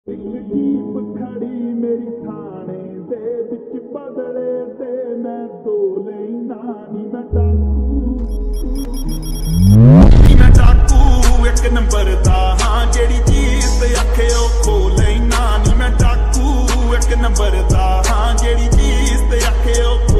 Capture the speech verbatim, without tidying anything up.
jeep खड़ी मेरी थाने दे विच बदले ते मैं दो लेना नी मैं डाकू नी मैं डाकू एक नंबर दा हां जेड़ी चीज ते आखे ओ खो लेना नी मैं डाकू एक नंबर दा हां जेड़ी चीज ते आखे ओ